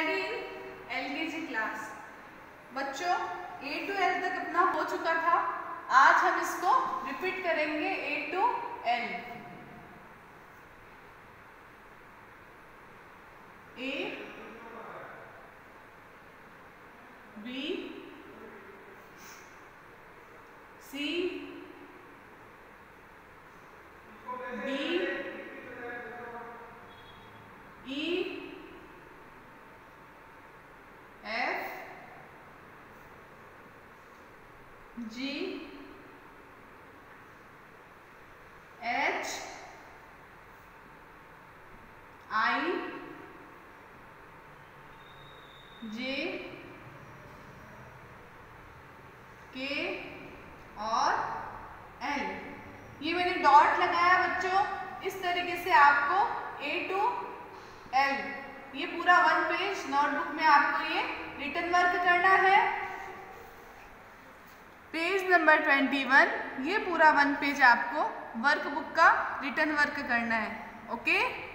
Study in LKG class. बच्चों A to L तक अपना हो चुका था, आज हम इसको रिपीट करेंगे A to L। A B C D E F G H I J K और L। ये मैंने डॉट लगाया बच्चों। इस तरीके से आपको A to L ये पूरा 1 पेज नोटबुक में आपको ये रिटन वर्क करना है। पेज नंबर 21 ये पूरा 1 पेज आपको वर्कबुक का रिटन वर्क करना है। ओके।